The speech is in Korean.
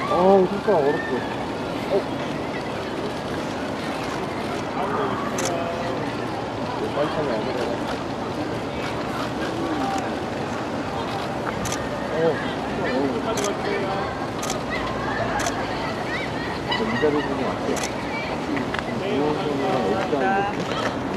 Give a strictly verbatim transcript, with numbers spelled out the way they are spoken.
어우, 손가락 얼었어. 어. 빨리 타면 안 돼. 어, 어. 이 자리 보면 안 돼. 이 부분은 어떻게 하는 거지?